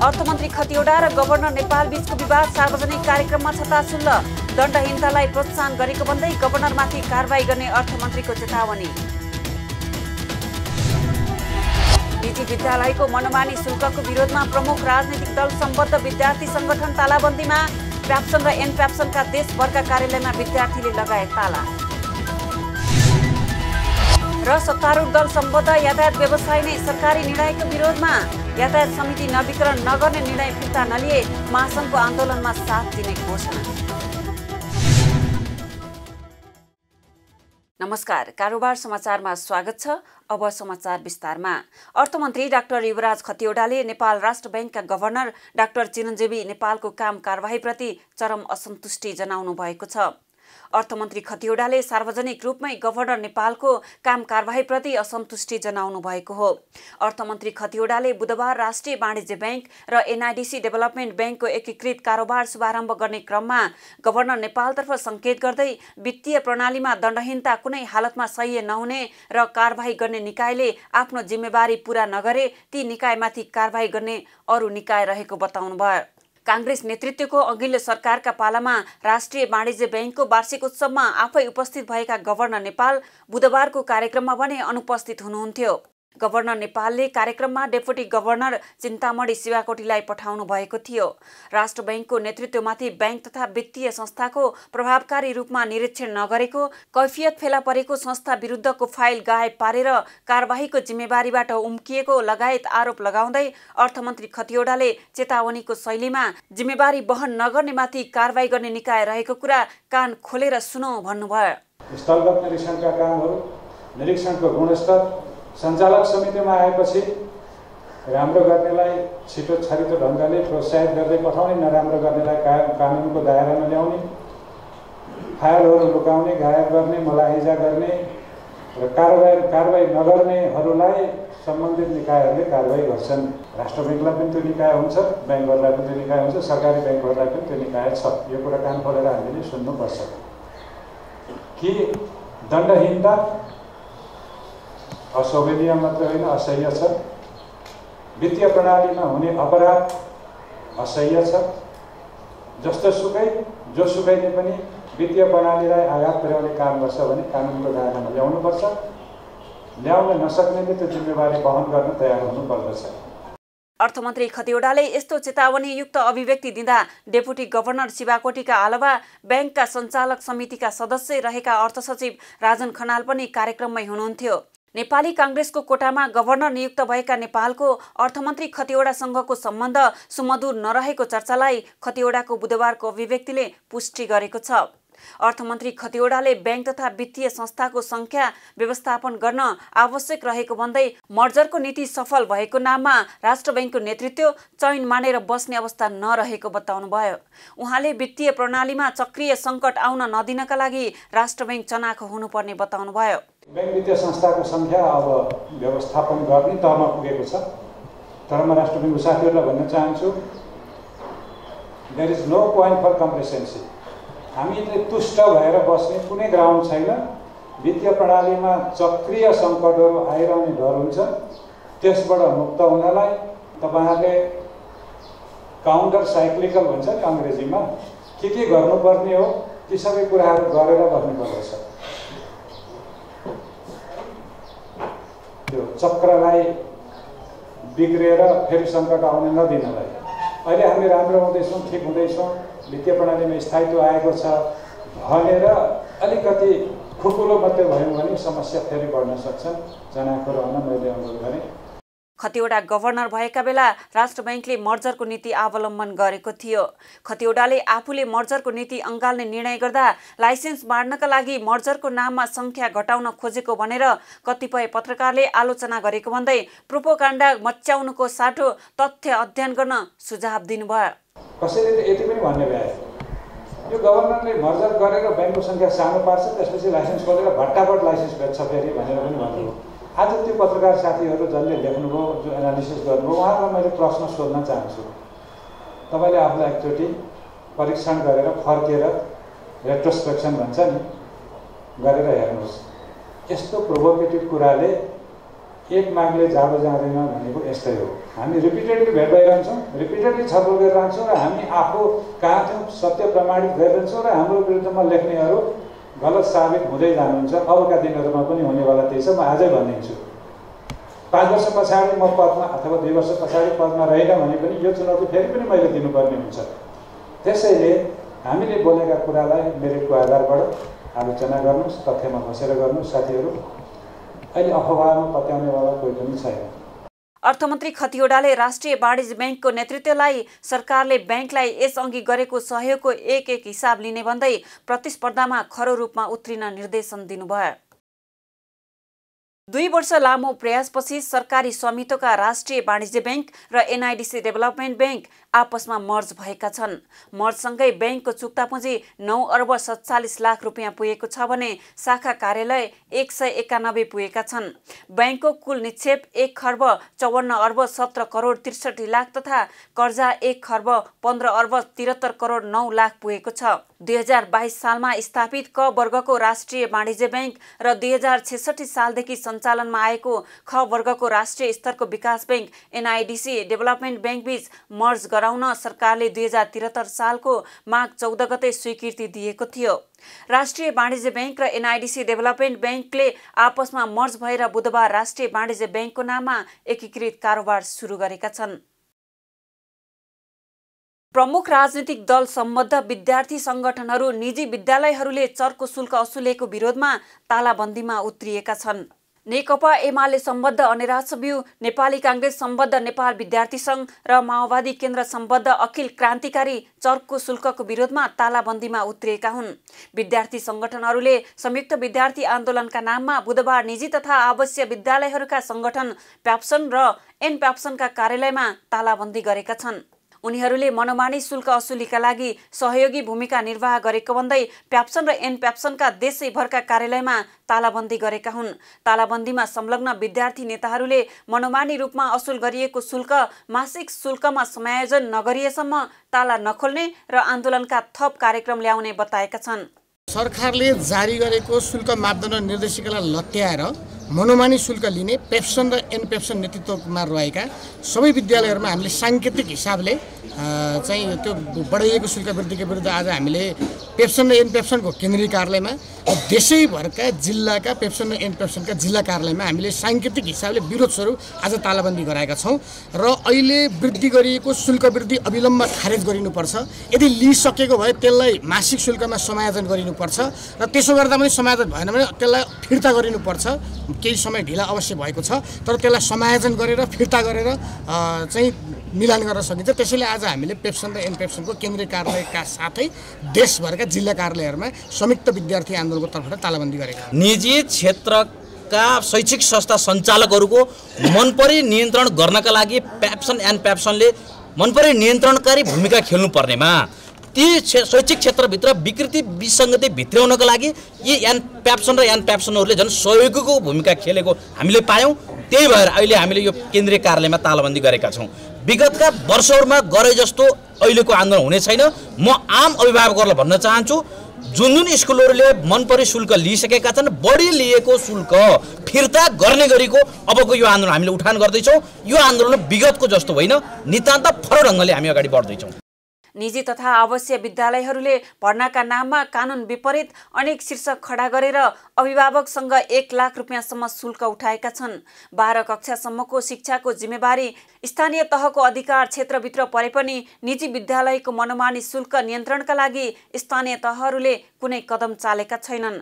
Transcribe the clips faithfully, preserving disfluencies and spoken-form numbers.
अर्थमन्त्री खतिवडा र गभर्नर नेपाल बीचको विवाद सार्वजनिक कार्यक्रममा छताछुल्ल। दण्डहीनतालाई प्रोत्साहन गरेको भन्दै गभर्नरमाथि कारबाही गर्ने अर्थमन्त्रीको चेतावनी। निजी विद्यालयको मनमानी शुल्कको विरोधमा प्रमुख राजनीतिक दल सम्बद्ध विद्यार्थी संगठन तालाबन्दीमा। प्याप्सन र एन प्याप्सनका देशभरका कार्यालयमा विद्यार्थीले लगाए ताला। र सत्तारूढ दल सम्बद्ध यातायात व्यवसाय नै सरकारी निर्णयको विरोधमा। यातायात समिति नवीकरण नगर्ने निर्णय फिर्ता नलिए महासङ्घको आन्दोलनमा साथ दिने घोषणा। नमस्कार, कारोबार समाचारमा स्वागत छ। अब समाचार विस्तारमा। अर्थमन्त्री डाक्टर युवराज खतिवडाले नेपाल राष्ट्र बैंकका गभर्नर डाक्टर चिरञ्जीवी नेपालको काम कारबाहीप्रति चरम असन्तुष्टि जनाउनु भएको छ। अर्थमन्त्री खतिवडाले सार्वजनिक रूपमै गभर्नर नेपालको काम कारबाहीप्रति असन्तुष्टि जनाउनु भएको हो। अर्थमन्त्री खतिवडाले बुधबार राष्ट्रिय वाणिज्य बैंक र एनआइडिसी डेभलपमेन्ट बैंकको एकीकृत कारोबार शुभारम्भ गर्ने क्रममा गभर्नर नेपालतर्फ संकेत गर्दै वित्तीय प्रणालीमा दण्डहीनता कुनै हालतमा सह्य नहुने र कारबाही गर्ने निकायले आफ्नो जिम्मेवारी पूरा नगरे ती निकायमाथि कारबाही गर्ने अरू निकाय रहेको बताउनुभयो। कांग्रेस नेतृत्वको अघिल्लो सरकारका पालामा राष्ट्रिय वाणिज्य बैंकको वार्षिक उत्सवमा आफै उपस्थित भएका गभर्नर नेपाल बुधबारको कार्यक्रममा भने अनुपस्थित हुनुहुन्थ्यो। गभर्नर नेपालले कार्यक्रममा डेपुटी गभर्नर चिन्तामणी शिवाकोटीलाई पठाउनु भएको थियो। राष्ट्र बैंकको नेतृत्वमाथि बैंक तथा वित्तीय संस्थाको प्रभावकारी रूपमा निरीक्षण नगरेको, कैफियत फेला परेको संस्था विरुद्धको फाइल गायब पारेर कारबाहीको जिम्मेवारीबाट उम्किएको लगायत आरोप लगाउँदै अर्थमन्त्री खतिवडाले चेतावनीको शैलीमा जिम्मेवारी वहन नगर्नेमाथि कारबाही गर्ने निकाय रहेको कुरा कान खोलेर सुनौ भन्नुभयो। स्थलगत निरीक्षणका कामहरू, निरीक्षणको गुणस्तर सञ्चालक समितिमा आएपछि राम्रो गर्नेलाई छिटो छरितो ढङ्गले प्रोत्साहित गर्दै पठाउने, नराम्रो गर्नेलाई कानुनको दायरामा ल्याउने, फाइलहरू लुकाउने, गायब गर्ने, मलाहिजा गर्ने र कारबाही कारबाही नगर्नेहरूलाई सम्बन्धित निकायहरूले कारबाही गर्छन्। राष्ट्र बैंकलाई पनि त्यो निकाय हुन्छ, ब्याङ्कहरूलाई पनि त्यो निकाय हुन्छ, सरकारी ब्याङ्कहरूलाई पनि त्यो निकाय छ। यो कुरा कान खोलेर हामीले सुन्नुपर्छ कि दण्डहीनता अशोभनीय मात्र होइन, असह्य छ। वित्तीय प्रणालीमा हुने अपराध असह्य छ। जस्तो सुकै जोसुकैले पनि वित्तीय प्रणालीलाई आघात पुर्याउने काम गर्छ भने कानुनको दायरामा ल्याउनुपर्छ। ल्याउन नसक्नेले त्यो जिम्मेवारी वहन गर्न तयार हुनुपर्दछ। अर्थमन्त्री खतिवडाले यस्तो चेतावनीयुक्त अभिव्यक्ति दिँदा डेपुटी गभर्नर शिवाकोटीका अलावा बैंकका सञ्चालक समितिका सदस्य रहेका अर्थ सचिव राजन खनाल पनि कार्यक्रममै हुनुहुन्थ्यो। नेपाली कांग्रेसको कोटामा गभर्नर नियुक्त भएका नेपालको अर्थमन्त्री खतिवडासँगको सम्बन्ध सुमधुर नरहेको चर्चालाई खतिवडाको बुधबारको अभिव्यक्तिले पुष्टि गरेको छ। अर्थमन्त्री खतिवडाले बैंक तथा वित्तीय संस्थाको संख्या व्यवस्थापन गर्न आवश्यक रहेको भन्दै मर्जरको नीति सफल भएको नाममा राष्ट्र बैंकको नेतृत्व चयन मानेर बस्ने अवस्था नरहेको बताउनुभयो। उहाँले वित्तीय प्रणालीमा चक्रीय सङ्कट आउन नदिनका लागि राष्ट्र बैंक चनाखो हुनुपर्ने बताउनुभयो। बैंक वित्तीय संस्थाको संख्या अब व्यवस्थापन गर्ने तहमा पुगेको छ। तर म राष्ट्र बैंकको साथीहरूलाई भन्न चाहन्छु, there is no point for complacency. हामीले तुष्ट भएर बस्ने कुनै ग्राउन्ड छैन। वित्तीय प्रणालीमा चक्रीय सङ्कटहरू आइरहने डर हुन्छ। त्यसबाट मुक्त हुनलाई तपाईँहरूले काउन्टर साइक्लिकल भन्छ नि अङ्ग्रेजीमा, के के गर्नुपर्ने हो ती सबै कुराहरू गरेर बस्नुपर्दछ। त्यो चक्रलाई बिग्रेर फेरि सङ्कट आउन नदिनलाई। अहिले हामी राम्रो हुँदैछौँ, ठिक हुँदैछौँ, वित्तीय प्रणालीमा स्थायित्व आएको छ भनेर अलिकति खुकुलो मात्रै भयौँ भने समस्या फेरि बढ्न सक्छन्। जनाको रहन मैले अनुरोध गरेँ। खतिवडा गभर्नर भएका बेला राष्ट्र बैंकले मर्जरको नीति अवलम्बन गरेको थियो। खतिवडाले आफूले मर्जरको नीति अँगाल्ने निर्णय गर्दा लाइसेन्स बाँड्नका लागि मर्जरको नाममा संख्या घटाउन खोजेको भनेर कतिपय पत्रकारले आलोचना गरेको भन्दै प्रोपोगान्डा मच्याउनुको साटो तथ्य अध्ययन गर्न सुझाव दिनुभयो। कसैले त यति पनि भन्ने भए यो गभर्नरले मर्जर गरेर बैंकको संख्या सानो पार्छ, त्यसपछि लाइसेन्स खोलेर भट्टाभट लाइसेन्स बेच्छ फेरि भनेर पनि भन्नुभयो। आज त्यो पत्रकार साथीहरू जसले लेख्नुभयो, जो एनालिसिस गर्नुभयो, उहाँलाई मैले प्रश्न सोध्न चाहन्छु। तपाईँले आफूलाई एकचोटि परीक्षण गरेर फर्केर रेट्रोस्पेक्सन भन्छ नि गरेर हेर्नुहोस्। यस्तो प्रोभोकेटिभ कुराले एक मागले जाँदो जाँदैन भनेको यस्तै हो। हामी रिपिटेडली भेट भइरहन्छौँ, रिपिटेडली छलफल गरिरहन्छौँ र हामी आफू कहाँ थियौँ सत्य प्रमाणित गरिरहन्छौँ र हाम्रो विरुद्धमा लेख्नेहरू गलत साबित हुँदै जानुहुन्छ। अबका दिनहरूमा पनि हुनेवाला त्यही छ। म आजै भनिदिन्छु, पाँच वर्ष पछाडि म पदमा अथवा दुई वर्ष पछाडि पदमा रहेन भने पनि यो चुनौती फेरि पनि मैले दिनुपर्ने हुन्छ। त्यसैले हामीले बोलेका कुरालाई मेरिटको आधारबाट आलोचना गर्नुहोस्, तथ्यमा बसेर गर्नुहोस् साथीहरू। अहिले अफवाहमा पत्याउनेवाला कोही पनि छैन। अर्थमन्त्री खतिवडाले राष्ट्रिय वाणिज्य ब्याङ्कको नेतृत्वलाई सरकारले ब्याङ्कलाई यसअघि गरेको सहयोगको एक एक हिसाब लिने भन्दै प्रतिस्पर्धामा खरो रूपमा उत्रिन निर्देशन दिनुभयो। दुई वर्ष लामो प्रयासपछि सरकारी स्वामित्वका राष्ट्रिय वाणिज्य ब्याङ्क र एनआइडिसी डेभलपमेन्ट ब्याङ्क आपसमा मर्ज भएका छन्। मर्जसँगै ब्याङ्कको चुक्ता पुँजी नौ अर्ब सत्तालिस लाख रुपियाँ पुगेको छ भने शाखा कार्यालय एक सय एकानब्बे पुगेका छन्। ब्याङ्कको कुल निक्षेप एक खर्ब चौवन्न अर्ब सत्र करोड त्रिसठी लाख तथा कर्जा एक खर्ब पन्ध्र अर्ब तिहत्तर करोड नौ लाख पुगेको छ। दुई हजार बाइस सालमा स्थापित क वर्गको राष्ट्रिय वाणिज्य ब्याङ्क र दुई हजार छेसठी सालदेखि सञ्चालनमा आएको ख वर्गको राष्ट्रिय स्तरको विकास ब्याङ्क एनआइडिसी डेभलपमेन्ट ब्याङ्क बीच मर्ज गराउन सरकारले दुई हजार त्रिहत्तर सालको माघ चौध गते स्वीकृति दिएको थियो। राष्ट्रिय वाणिज्य ब्याङ्क र एनआइडिसी डेभलपमेन्ट ब्याङ्कले आपसमा मर्ज भएर बुधबार राष्ट्रिय वाणिज्य ब्याङ्कको नाममा एकीकृत कारोबार सुरु गरेका छन्। प्रमुख राजनीतिक दल सम्बद्ध विद्यार्थी संगठनहरू निजी विद्यालयहरूले चर्को शुल्क असुलेको विरोधमा तालाबन्दीमा उत्रिएका छन्। नेकपा एमाले सम्बद्ध अनेराज ब्यू, नेपाली कांग्रेस सम्बद्ध नेपाल विद्यार्थी संघ र माओवादी केन्द्र सम्बद्ध अखिल क्रान्तिकारी चर्को शुल्कको विरोधमा तालाबन्दीमा उत्रिएका हुन्। विद्यार्थी संगठनहरूले संयुक्त विद्यार्थी आन्दोलनका नाममा बुधबार निजी तथा आवासीय विद्यालयहरूका संगठन प्याप्सन र एन प्याप्सनका कार्यालयमा तालाबन्दी गरेका छन्। उनीहरूले मनोमानी शुल्क असुलीका लागि सहयोगी भूमिका निर्वाह गरेको भन्दै प्याप्सन र एन प्याप्सनका देशैभरका कार्यालयमा तालाबन्दी गरेका हुन्। तालाबन्दीमा संलग्न विद्यार्थी नेताहरूले मनोमानी रूपमा असुल गरिएको शुल्क मासिक शुल्कमा समायोजन नगरिएसम्म ताला नखोल्ने र आन्दोलनका थप कार्यक्रम ल्याउने बताएका छन्। सरकारले जारी गरेको शुल्क मापदण्ड निर्देशिकालाई लत्याएर मनोमानी शुल्क लिने पेप्सन र एन पेप्सन नेतृत्वमा रहेका सबै विद्यालयहरूमा हामीले साङ्केतिक हिसाबले चाहिँ त्यो बढाइएको शुल्क वृद्धिको विरुद्ध आज हामीले पेप्सन र एन पेप्सनको केन्द्रीय कार्यालयमा र देशैभरका जिल्लाका पेप्सन र एन पेप्सनका जिल्ला कार्यालयमा हामीले साङ्केतिक हिसाबले विरोध स्वरूप आज तालाबन्दी गराएका छौँ र अहिले वृद्धि गरिएको शुल्क वृद्धि अविलम्ब खारेज गरिनुपर्छ। यदि लिइसकेको भए त्यसलाई मासिक शुल्कमा समायोजन गरिनुपर्छ र त्यसो गर्दा पनि समायोजन भएन भने त्यसलाई फिर्ता गरिनुपर्छ। केही समय ढिला अवश्य भएको छ तर त्यसलाई समायोजन गरेर फिर्ता गरेर चाहिँ मिलान गर्न सकिन्छ। त्यसैले आज हामीले पेप्सन र एन पेप्सनको केन्द्रीय कार्यालयका साथै देशभरका जिल्ला कार्यालयहरूमा संयुक्त विद्यार्थी आन्दोलनको तर्फबाट तालाबन्दी गरेका निजी क्षेत्रका शैक्षिक संस्था सञ्चालकहरूको मनपरी नियन्त्रण गर्नका लागि पेप्सन एन्ड पेप्सनले मनपरी नियन्त्रणकारी भूमिका खेल्नु पर्नेमा ती शैक्षिक क्षेत्रभित्र विकृति विसङ्गति भित्र्याउनका लागि यी एन प्याप्सन र एन प्याप्सनहरूले झन् सहयोगीको भूमिका खेलेको हामीले पायौँ। त्यही भएर अहिले हामीले यो केन्द्रीय कार्यालयमा तालाबन्दी गरेका छौँ। विगतका वर्षहरूमा गरे जस्तो अहिलेको आन्दोलन हुने छैन। म आम अभिभावकहरूलाई भन्न चाहन्छु, जुन जुन स्कुलहरूले मनपरी शुल्क लिइसकेका छन् बढी लिएको शुल्क फिर्ता गर्ने गरीको अबको यो आन्दोलन हामीले उठान गर्दैछौँ। यो आन्दोलन विगतको जस्तो होइन, नितान्त फरक ढङ्गले हामी अगाडि बढ्दैछौँ। निजी तथा आवासीय विद्यालयहरूले भर्नाका नाममा कानुन विपरीत अनेक शीर्षक खडा गरेर अभिभावकसँग एक लाख रुपियाँसम्म शुल्क उठाएका छन्। बाह्र कक्षासम्मको शिक्षाको जिम्मेवारी स्थानीय तहको अधिकार क्षेत्रभित्र परे पनि निजी विद्यालयको मनोमानी शुल्क नियन्त्रणका लागि स्थानीय तहहरूले कुनै कदम चालेका छैनन्।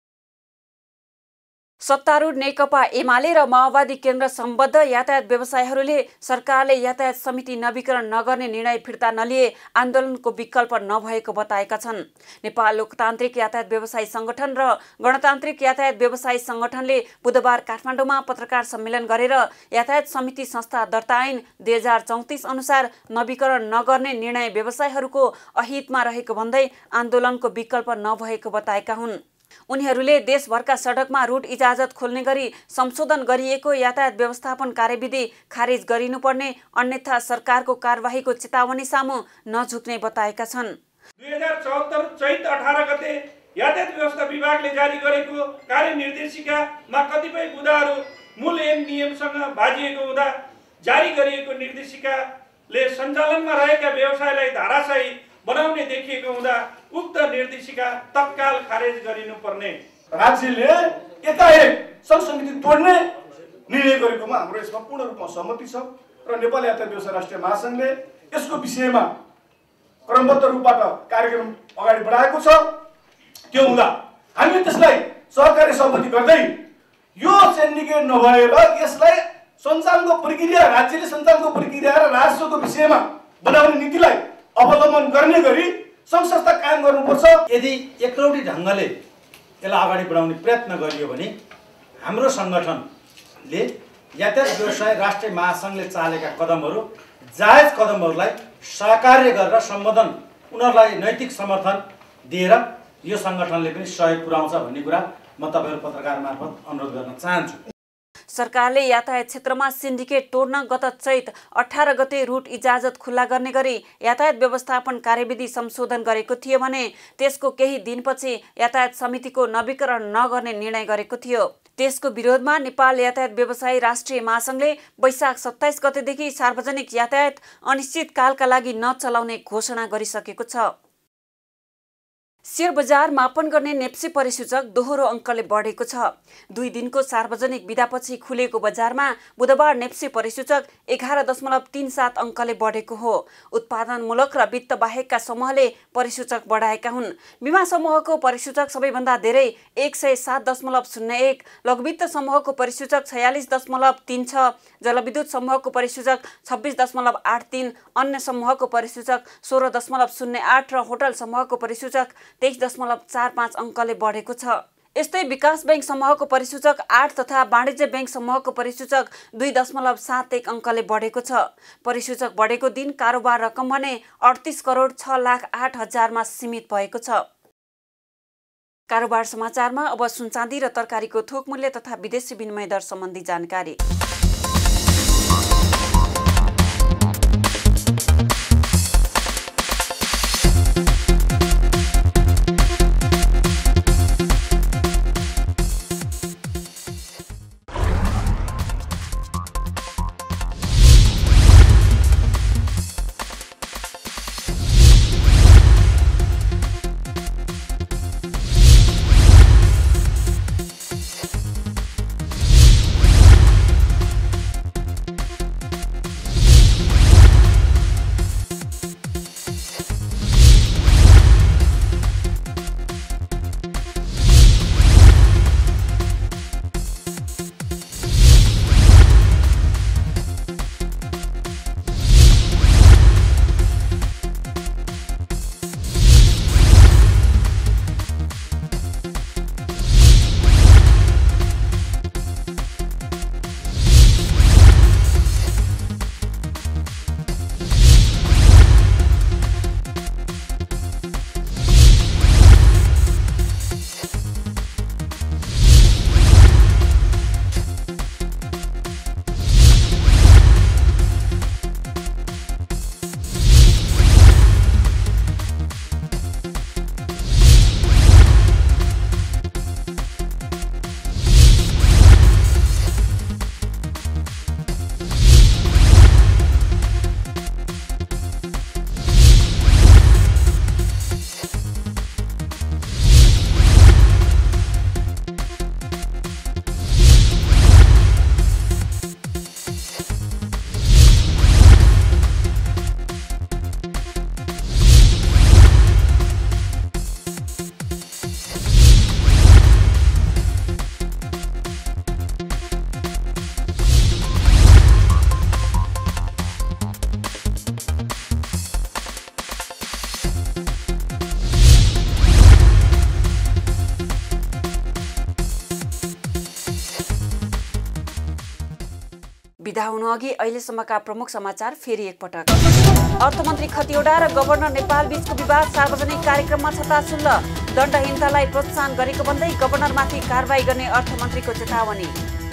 सत्तारूढ नेकपा एमाले र माओवादी केन्द्र सम्बद्ध यातायात व्यवसायीहरूले सरकारले यातायात समिति नवीकरण नगर्ने निर्णय फिर्ता नलिए आन्दोलनको विकल्प नभएको बताएका छन्। नेपाल लोकतान्त्रिक यातायात व्यवसायी संगठन र गणतान्त्रिक यातायात व्यवसायी संगठनले बुधबार काठमाडौँमा पत्रकार सम्मेलन गरेर यातायात समिति संस्था दर्ता ऐन दुई हजार चौतिस अनुसार नवीकरण नगर्ने निर्णय व्यवसायीहरूको अहितमा रहेको भन्दै आन्दोलनको विकल्प नभएको बताएका हुन्। उनीहरूले देशभरका सडकमा रुट इजाजत खोल्ने गरी संशोधन गरिएको यातायात व्यवस्थापन कार्यविधि खारेज गरिनुपर्ने अन्यथा सरकारको कारबाहीको चेतावनी सामु नझुक्ने बताएका छन्। दुई हजार चौहत्तर चैत अठार गते यातायात व्यवस्था विभागले जारी गरेको कार्यनिर्देशिकामा कतिपय बुँदाहरू मूल ऐन नियमसँग बाजिएको हुँदा जारी गरिएको निर्देशिकाले सञ्चालनमा रहेका व्यवसायलाई धाराशायी बनाउने देखिएको हुँदा उक्त निर्देशिका तत्काल खारेज गरिनुपर्ने। राज्यले एकाएक सङ्घ समिति तोड्ने निर्णय गरेकोमा हाम्रो यसमा पूर्ण रूपमा सहमति छ र नेपाली यातायात व्यवसाय राष्ट्रिय महासङ्घले यसको विषयमा क्रमबद्ध रूपबाट कार्यक्रम अगाडि बढाएको छ। त्यो हुँदा हामीले त्यसलाई सहकारी सहमति गर्दै यो सिन्डिकेट नभएर यसलाई सञ्चालनको प्रक्रिया राज्यले सञ्चालनको प्रक्रिया र राजस्वको विषयमा बनाउने नीतिलाई अवलम्बन गर्ने गरी सङ्घ संस्था कायम गर्नुपर्छ। यदि एकलौटी ढङ्गले यसलाई अगाडि बढाउने प्रयत्न गरियो भने हाम्रो सङ्गठनले यातायात व्यवसाय राष्ट्रिय महासङ्घले चालेका कदमहरू जायज कदमहरूलाई सहकार्य गरेर सम्बोधन उनीहरूलाई नैतिक समर्थन दिएर यो सङ्गठनले पनि सहयोग पुर्याउँछ भन्ने कुरा म तपाईँहरू पत्रकार मार्फत अनुरोध गर्न चाहन्छु। सरकारले यातायात क्षेत्रमा सिन्डिकेट तोड्न गत चैत अठार गते रुट इजाजत खुल्ला गर्ने गरी यातायात व्यवस्थापन कार्यविधि संशोधन गरेको थियो भने त्यसको केही दिनपछि यातायात समितिको नवीकरण नगर्ने निर्णय गरेको थियो। त्यसको विरोधमा नेपाल यातायात व्यवसायी राष्ट्रिय महासङ्घले वैशाख सत्ताइस गतेदेखि सार्वजनिक यातायात अनिश्चितकालका लागि नचलाउने घोषणा गरिसकेको छ। शेयर बजार मापन गर्ने नेप्सी परिसूचक दोहोरो अङ्कले बढेको छ। दुई दिनको सार्वजनिक बिदापछि खुलेको बजारमा बुधबार नेप्सी परिसूचक एघार दशमलव तीन सात अङ्कले बढेको हो। उत्पादनमूलक र वित्त बाहेकका समूहले परिसूचक बढाएका हुन्। बिमा समूहको परिसूचक सबैभन्दा धेरै एक सय सात दशमलव शून्य एक, लघुवित्त समूहको परिसूचक छयालिस दशमलव तीन छ, जलविद्युत समूहको परिसूचक छब्बिस दशमलव आठ तीन, अन्य समूहको परिसूचक सोह्र दशमलव शून्य आठ र होटल समूहको परिसूचक तेइस दशमलव चार पाँच अङ्कले बढेको छ। यस्तै विकास बैंक समूहको परिसूचक आठ तथा वाणिज्य बैंक समूहको परिसूचक दुई दशमलव सात एक अङ्कले बढेको छ। परिसूचक बढेको दिन कारोबार रकम भने अडतिस करोड छ लाख आठ हजारमा सीमित भएको छ। कारोबार समाचारमा अब सुनचाँदी र तरकारीको थोक मूल्य तथा विदेशी विनिमय दर सम्बन्धी जानकारी। बिदा हुनु अघि अहिलेसम्मका प्रमुख समाचार फेरि एकपटक। अर्थमन्त्री खतिवडा र गभर्नर नेपाल बीचको विवाद सार्वजनिक कार्यक्रममा छताछुल्ल, दण्डहीनतालाई प्रोत्साहन गरेको भन्दै गभर्नरमाथि कारबाही गर्ने अर्थमन्त्रीको चेतावनी।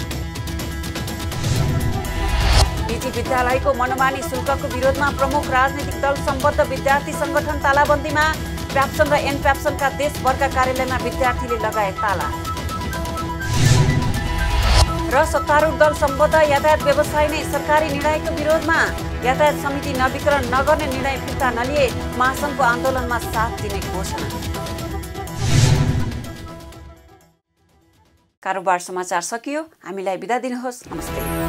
निजी विद्यालयको मनमानी शुल्कको विरोधमा प्रमुख राजनीतिक दल सम्बद्ध विद्यार्थी संगठन तालाबन्दीमा, प्याप्सन र एन प्याप्सनका देशभरका कार्यालयमा विद्यार्थीले लगाए ताला। र सत्तारूढ दल सम्बद्ध यातायात व्यवसाय नै सरकारी निर्णयको विरोधमा यातायात समिति नवीकरण नगर्ने निर्णय फिर्ता नलिए महासङ्घको आन्दोलनमा साथ दिने घोषणा। कारोबार समाचार सकियो। हामीलाई बिदा दिनुहोस्। नमस्ते।